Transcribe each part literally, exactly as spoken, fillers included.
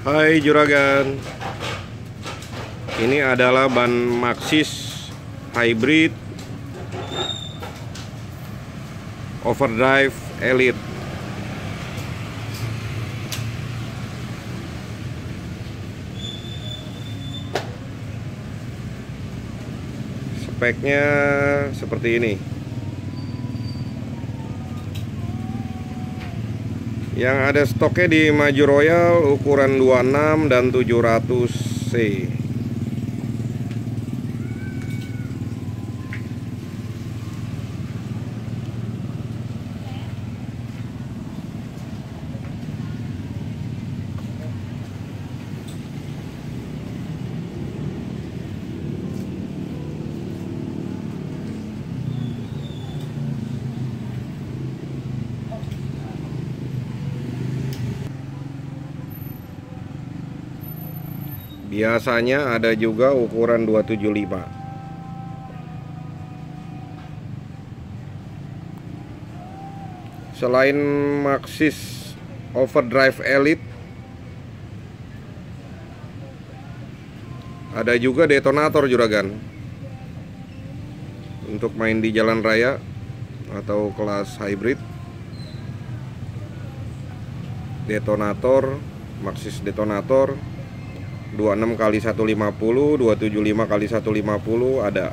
Hai juragan, ini adalah ban Maxxis Hybrid Overdrive Elite. Speknya seperti ini. Yang ada stoknya di Maju Royal ukuran dua puluh enam dan tujuh ratus C. Biasanya ada juga ukuran dua tujuh lima. Selain Maxxis Overdrive Elite, ada juga detonator juragan, untuk main di jalan raya atau kelas hybrid. Detonator Maxxis detonator dua puluh enam kali seratus lima puluh, dua tujuh lima kali seratus lima puluh ada.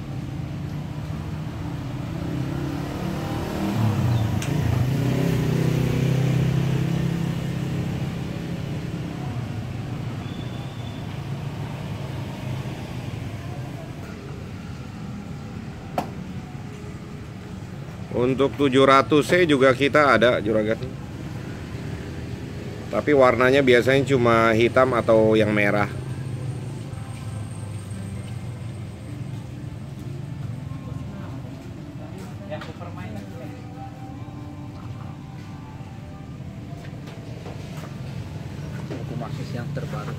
Untuk tujuh ratus C juga kita ada juragan, tapi warnanya biasanya cuma hitam atau yang merah. Buku Maxxis yang terbaru.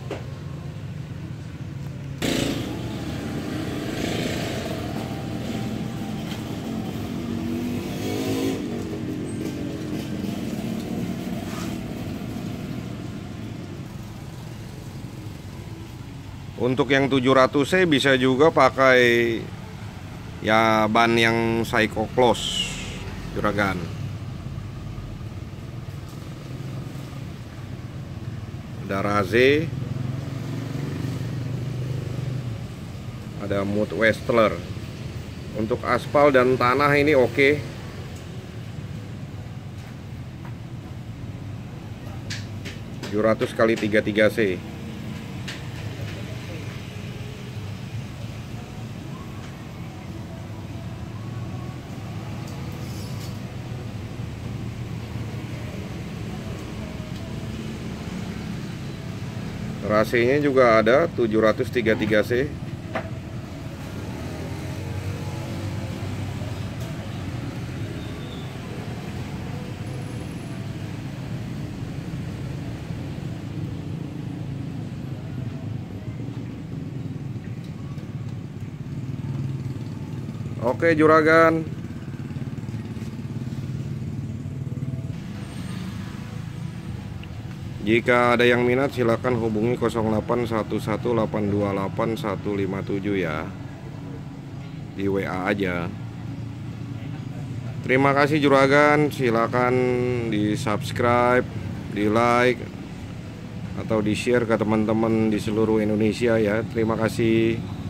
Untuk yang tujuh ratus C bisa juga pakai ya ban yang Cyclocross juragan. Ada Raze, ada Mud Westler. Untuk aspal dan tanah ini oke. tujuh ratus kali tiga puluh tiga C. Rasenya juga ada tujuh ratus tiga puluh tiga C. Oke juragan, jika ada yang minat silakan hubungi nol delapan satu satu delapan dua delapan satu lima tujuh ya, di W A aja. Terima kasih juragan, silakan di subscribe, di like, atau di share ke teman-teman di seluruh Indonesia ya. Terima kasih.